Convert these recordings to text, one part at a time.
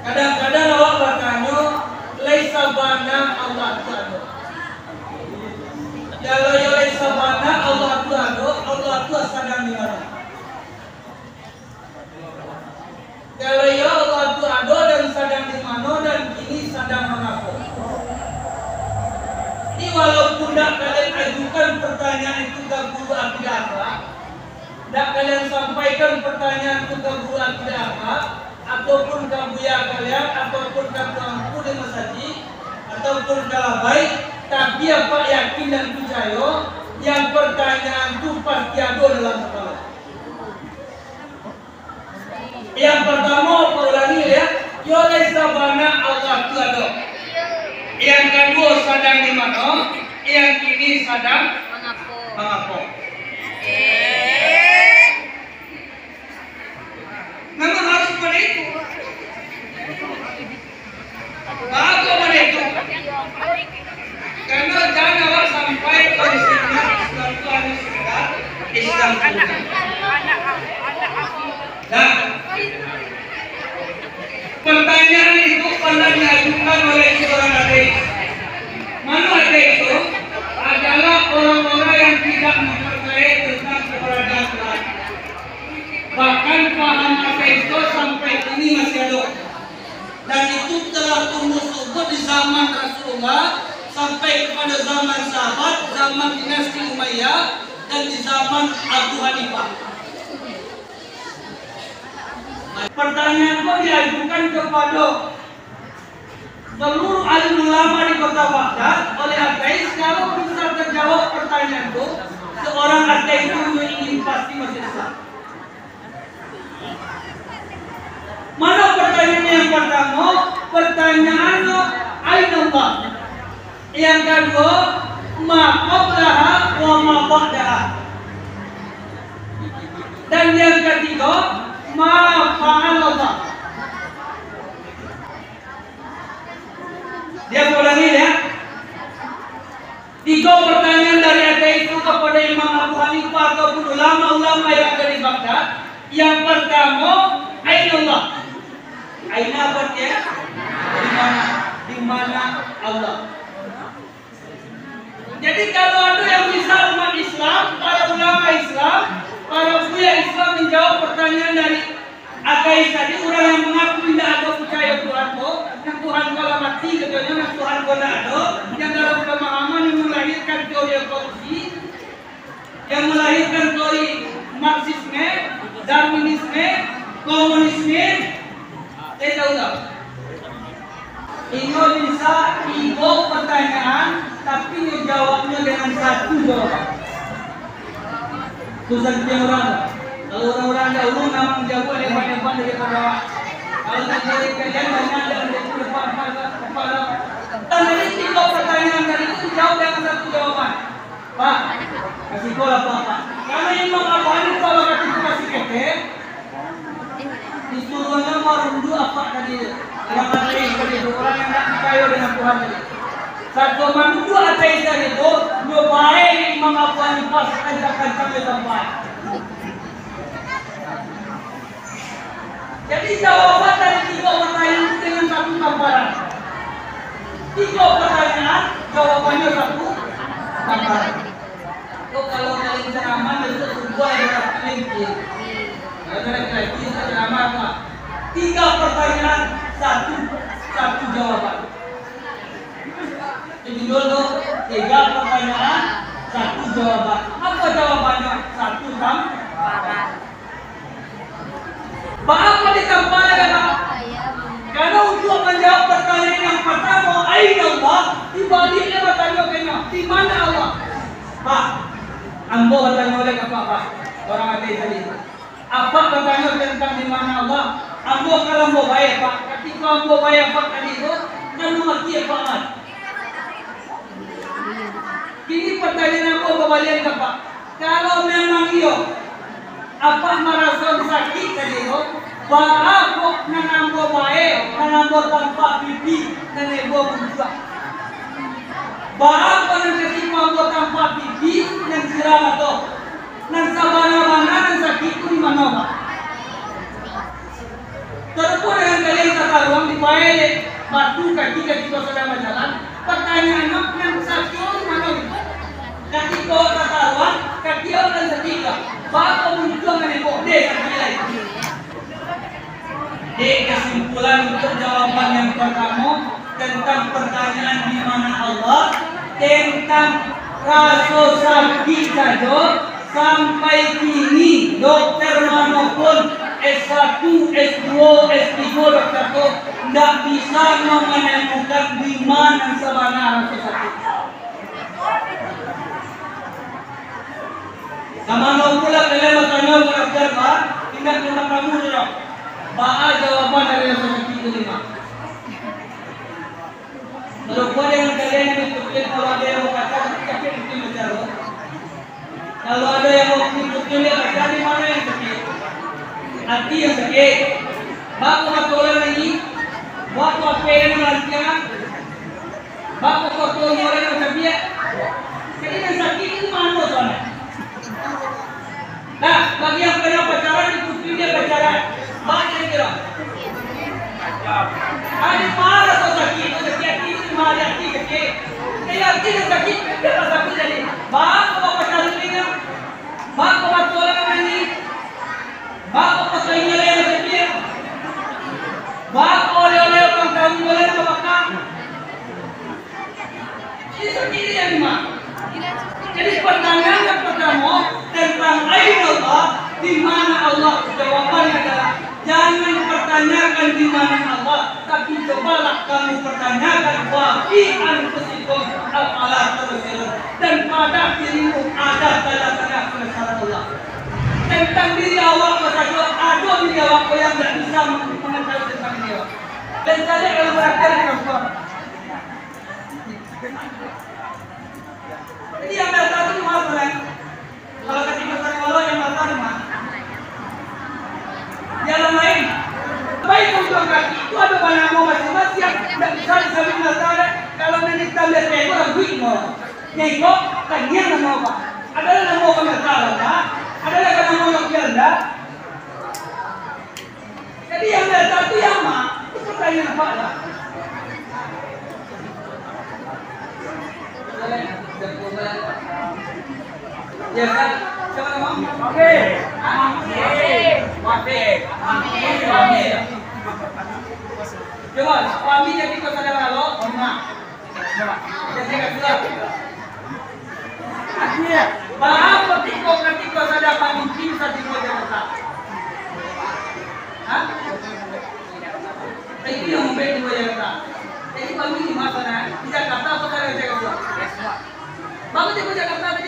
Kadang-kadang awak bertanya, laisa bana Allah Tuhan. Kalau ya laisa bana Allah Tuhan, Allah Tuhan sedang di mana? Kalau ya Allah Tuhan dan sedang di mana dan kini sedang mengapa? Ini walaupun tidak kalian ajukan pertanyaan itu ke guru akidah apa, tidak kalian sampaikan pertanyaan itu ke guru akidah apa, ataupun ke buya kalian, ataupun ke tuanku di masjid, ataupun ke baik, tapi apa yakin dan percaya, yang pertanyaan itu pasti ada dalam kepala. Yang pertama, ulangi ya, ya laisa bana Allah itu ada. Yang kedua sedang di mana? Yang kini sedang mengapa? Memang harus pada itu. Bagus pada itu. Karena jangan awak sampai ke sini Islam Tuhan Islam Tuhan. Nah, pertanyaan itu pernah diajukan oleh seorang ateis. Mana ateis itu? Adalah orang-orang yang tidak mempercayai tentang keberadaan Tuhan. Bahkan paham ateis itu sampai ini masih ada. Dan itu telah tumbuh subur di zaman Rasulullah sampai kepada zaman sahabat, zaman dinasti Umayyah, dan di zaman Abu Hanifah. Pertanyaan itu diajukan kepada seluruh alim ulama di kota Baghdad oleh ateis. Kalau bisa terjawab pertanyaan itu, seorang ateis itu ingin pasti masuk Islam. Mana pertanyaan yang pertama? Pertanyaan aina Allah. Yang kedua, ma qablaha wa ma ba'daha. Dan yang ketiga, ma fa'alallah. Dia ulangi ya. 3 pertanyaan dari ateis itu kepada Imam Abu Hanifah ataupun ulama-ulama yang ada di Baghdad. Yang pertama, aina Allah. Aina apa ya? Di mana Allah. Jadi kalau ada yang bisa umat Islam, para ulama Islam, para buya Islam menjawab pertanyaan dari ateis tadi, orang yang mengaku tidak ada percaya Tuhan kok, yang Tuhan kalau mati katanya, yang Tuhan kalau ada, yang dalam pemahaman yang melahirkan teori evolusi, yang melahirkan teori Marxisme, Darwinisme, komunisme, saya tahu tak? Indonesia ibu pertanyaan, tapi jawabnya dengan satu jawaban. Susah dia orang. Kalau orang-orang dahulu memang jago hebat-hebat daripada awak. Kalau tak jadi kalian banyak yang depan kepala. Dan dari 3 pertanyaan tadi itu jawab dengan satu jawaban. Pak, kasih bola Pak. Karena Imam Abu Hanifah kalau kasih kete, disuruhnya merundu apa tadi? Yang ateis tadi itu orang yang tak percaya dengan Tuhan tadi. Satu manusia ateis tadi itu nyobain Imam Abu Hanifah kencang-kencang di tempat. Jadi jawaban dari 3 pertanyaan itu dengan satu gambaran. 3 pertanyaan jawabannya satu gambaran. Kalau kalian ceramah itu sebuah yang penting. Kita ceramah apa? 3 pertanyaan satu jawaban. Jadi dulu 3 pertanyaan satu jawaban. Apa jawabannya? Satu gambaran. Apa ditampilkan Pak? Karena untuk menjawab pertanyaan yang pertama, aina Allah, dibaliknya bertanya di mana Allah? Pak, ambo bertanya oleh Pak? Orang ateis tadi. Apa bertanya tentang di mana Allah? Ambo kalau mau bayar Pak, ketika ambo bayar Pak tadi itu, kan mengerti Pak. Kini pertanyaan ambo kembalian ke Pak. Kalau memang iyo, apa merasa sakit tadi itu? Bahagia nanambo bae, nanambo tanpa pipi, nanebo berjuang. Bahagia nanti mambo tanpa pipi, nan sirama to, nan sabana-bana, nan sakit di mana Pak? Terpun dengan kalian kata ruang di Bapak muncul menembok desa nilai. Di kesimpulan untuk jawaban yang pertama tentang pertanyaan di mana Allah, tentang Rasul Sabdi saja sampai kini dokter manapun S1, S2, S3 dokter itu tidak bisa menemukan di mana sebenarnya Rasul Sabdi. Sama pula kalian bertanya dokter Pak, tidak cuma kamu dok. Ba'a jawaban dari Rasul Sabdi itu 5. Kalau gua dengan kalian yang ikutin, kalau ada yang mau kata, yakin ikutin bicara. Kalau ada yang mau ikutin dia baca di mana yang sakit, hati yang sakit. Bapak matolan lagi, waktu apa yang melancar, bapak kotor orang yang sakit. Jadi yang sakit itu mana soalnya? Nah, bagi yang pernah pacaran ikutin dia pacaran, baca kira. Ada marah atau sakit, marah sakit. Kaya tidak sakit, kita sakit jadi. Bapak pacaran ini, bapak matolan ini, bapak pacaran yang sakit. Bapak oleh-oleh orang kamu boleh bapak. Ini sakit yang mana? Jadi pertanyaan yang pertama tentang aina Allah, di mana Allah, jawabannya adalah jangan pertanyakan di mana Allah, tapi cobalah kamu pertanyakan wa fi anfusikum afala tubsirun, dan pada dirimu ada tanda-tanda kebesaran Allah. Tentang diri awak saja ada diri awak yang tidak bisa mengetahui tentang dia. Dan saya kalau berakhir dengan jadi yang datang itu masalah. Kalau ketika Allah yang datang di mana? Jalan lain. Baik untuk kaki itu ada banyak mau masing-masing yang tidak bisa disebut masalah. Kalau nenek kita lihat itu orang duit mau. Nyeko tanya nama apa? Adalah nama apa masalah? Adalah nama yang biasa. Jadi yang datang itu yang mana? Itu pertanyaan apa lah? Ya kan? Siapa nama? Oke. Coba, suami jadi kau sadar kalau rumah. Jadi kat sudah. Akhirnya, berapa ketika sadar pemimpin satu Jakarta? Hah? Itu yang membuat dua Jakarta. Jadi kami di mana? Di Jakarta atau dari Jakarta? Bapak di Jakarta tadi?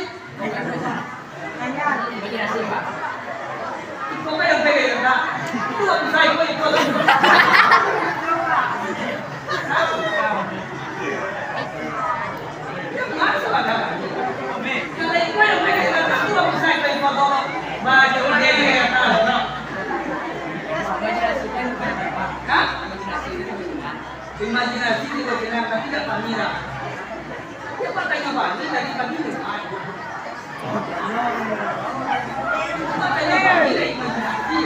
Imajinasi Pak. Itu apa yang pegang Jakarta? Itu waktu saya ikut. Ya benar salah. Kalau itu yang pegang Jakarta itu waktu saya ikut foto baju dia Jakarta. Hah? Imajinasi itu benar tidak pamira. Dia bertanya banyak dari pagi ke malam. Makanya pamira imajinasi.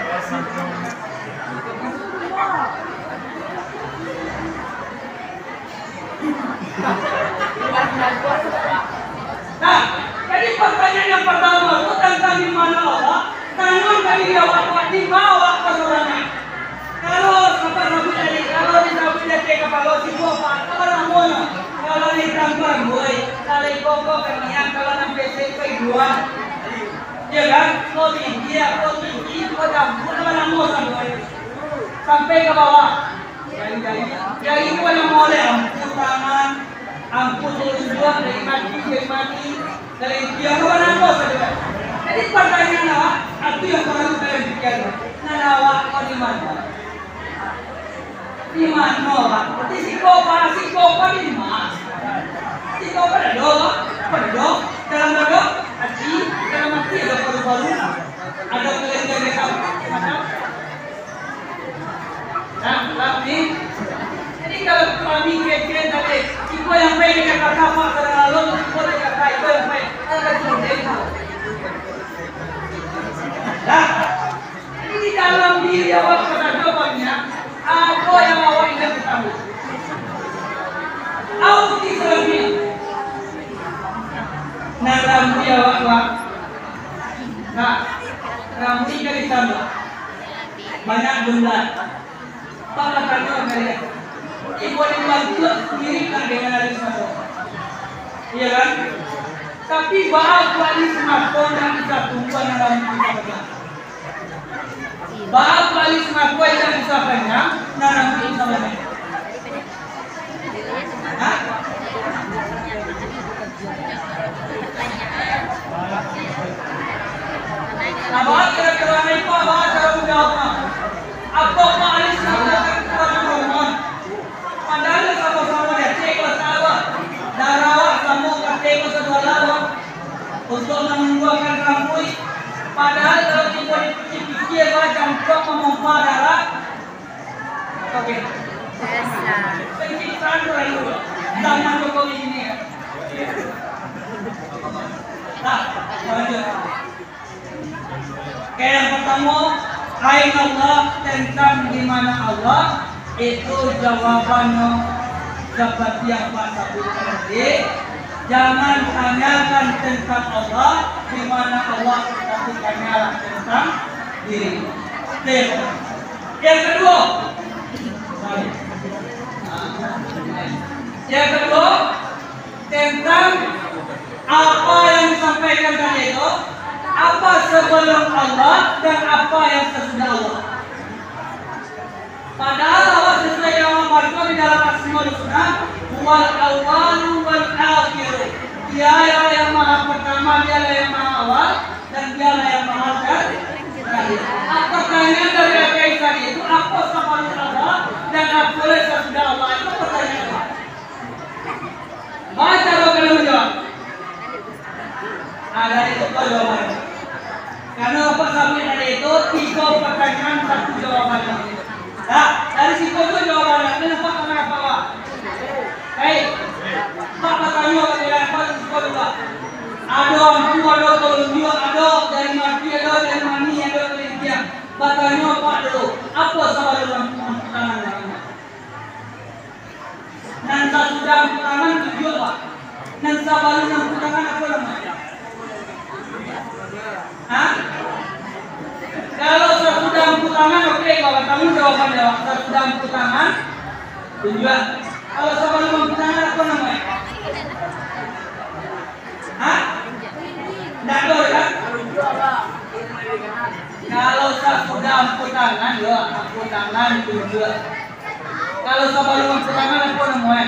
Nah, jadi pertanyaan yang pertama itu tentang di mana Allah, tangan dari awak di bawah kesorangan. Kalau apa Nabi tadi, kalau di Nabi tadi kalau si bapak, kalau namun, kalau di tambah boy, kalau ikut kalian kalau sampai sampai dua, ya kan? Kau tinggi, kau campur kalau namun sampai ke bawah. Jadi itu yang boleh ampun tangan, ampun tujuan dari mati, dari dia kalau namun saja. Jadi pertanyaan awak, itu yang perlu kalian pikirkan. Nah awak kau di mana? Di mana Pak? Di Sikopa di mana? Sikopa ada dong, dalam dong, haji, dalam hati ada baru-baru, ada kalian mereka macam. Nah, tapi jadi kalau kami kira-kira tadi, itu yang pengen kata apa sekarang lalu, itu yang kata itu yang pengen, ada cuma itu. Nah, ini dalam diri awak pada jawabannya. Apa yang awak ingin ketahui? Awak Islamnya. Dalam dia awak Nah, rambut ikan di sana banyak benda. Pak katanya kalian, ibu dibantu dirikan dengan ada satu, iya kan? Tapi bahwa di smartphone yang bisa tumbuh dalam kita. Bahwa di smartphone yang bisa banyak, dalam kita banyak. Hah? Abah kira-kira ini Pak, abah cara menjawabnya. Apa Pak Alis mengatakan kepada Rahman? Padahal sama-sama dia cekos apa? Darawak kamu cekos kedua lawan untuk menumbuhkan rambut. Padahal kalau kita dipikir macam kau memompa darah, oke. Pencitraan dulu. Zaman Jokowi ini. Nah, lanjut. Oke, yang pertama, Aina Allah, tentang di mana Allah, itu jawabannya seperti yang Pak sebutkan tadi. Jangan tanyakan tentang Allah, di mana Allah, tapi tanyalah tentang diri. Oke. Yang kedua, tentang apa yang disampaikan tadi itu. Apa sebelum Allah dan apa yang sesudah Allah. Padahal Allah sesuai dengan Al-Quran di dalam Asmaul Husna, wal awwalu wal akhir. Dialah yang maha pertama, dialah yang maha awal, dan dialah yang maha terakhir. Pertanyaan dari API tadi itu apa sebelum Allah dan apa yang sesudah Allah, itu pertanyaan apa? Baca kalau menjawab. Ada itu jawabannya. Karena Bapak Samin tadi itu 3 pertanyaan 1 jawabannya. Nah, dari situ itu jawabannya. Kenapa kenapa Pak? Baik. Pak bertanya kepada Pak juga. Ada ampu, ada tolong ada dari mati, ada dari mani, ada dari tiang. Bertanya Pak dulu. Apa sebelum tangan? Nanti sudah tangan tujuh Pak. Nanti sebelum tangan apa namanya? Hah? Kalau sudah angkut tangan, oke, kalau kamu jawaban jawab. Sudah angkut tangan, tujuan. Kalau sebelum angkut tangan apa namanya? Hah? Nggak kan? Kalau sudah angkut tangan, ya angkut tangan tujuan. Kalau sebelum angkut tangan apa namanya?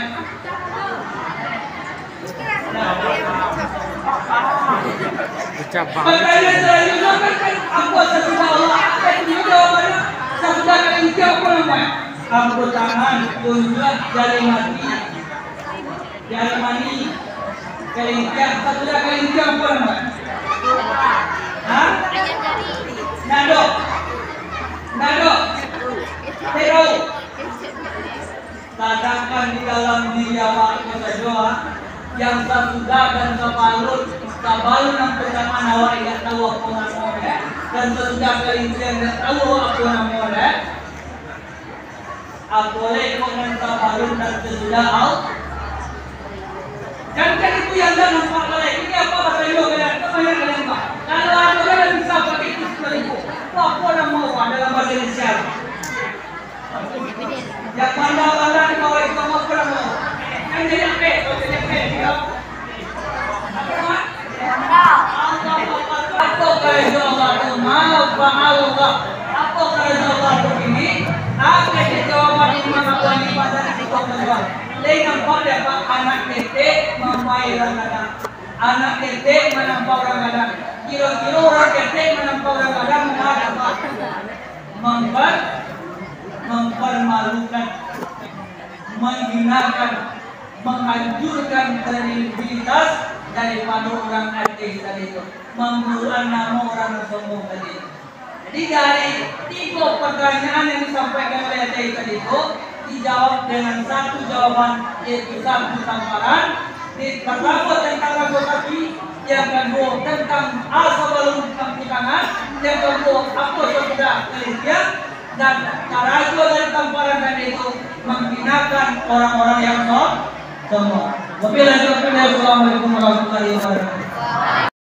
Pertanyaan selanjutnya kan apa sesudah Allah? Apa itu jawabannya? Sesudah kalian apa namanya? Angkut tangan, tunjuk, jari mati, jari mani, kelinci. Sesudah kelinci apa namanya? Hah? Nado, terau. Katakan di dalam diri awak berdoa yang sesudah dan sebalun yang pertama awak tidak tahu apa namanya dan sesudah kelinci tidak tahu apa namanya. Boleh kau dan sebalun dan sesudah dan kan itu yang dah nampak kalian. Ini apa kata ibu kalian? Kemana kalian pak? Kalau ada kalian bisa pakai itu 10.000. Apa nama dalam bahasa Indonesia? Yang pandang-pandang di bawah itu apa nama? Yang jadi apa? Apa kalian jawab Allah? Apa kalian jawab ini? Apa jawaban di mana kalian pada di bawah? Lain nampak dapat anak ketek membayar kadang. Anak ketek menampau orang kadang. Kira-kira orang ketek menampau orang kadang mempermalukan, menghinakan, menghancurkan kredibilitas daripada orang ateis tadi itu, memburuan nama orang sombong tadi. Jadi dari 3 pertanyaan yang disampaikan oleh ateis tadi itu dijawab dengan 1 jawaban, yaitu 1 tamparan. Pertama tentang ragu sapi, yang kedua tentang sebelum campur tangan, yang kedua apa sudah kelindian, dan ragu dari tamparan tadi itu menghinakan orang-orang yang sombong. Wabillahi taufiq, assalamualaikum warahmatullahi wabarakatuh.